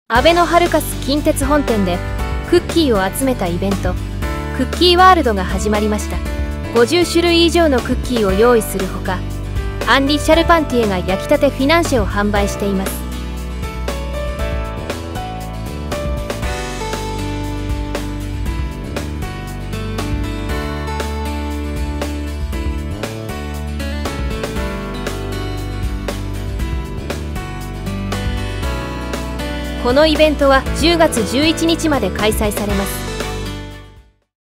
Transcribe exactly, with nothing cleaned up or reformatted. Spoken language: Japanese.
アベノハルカス近鉄本店でクッキーを集めたイベント、クッキーワールドが始まりました。ごじゅっしゅるい以上のクッキーを用意するほか、アンリ・シャルパンティエが焼きたてフィナンシェを販売しています。このイベントはじゅうがつじゅういちにちまで開催されます。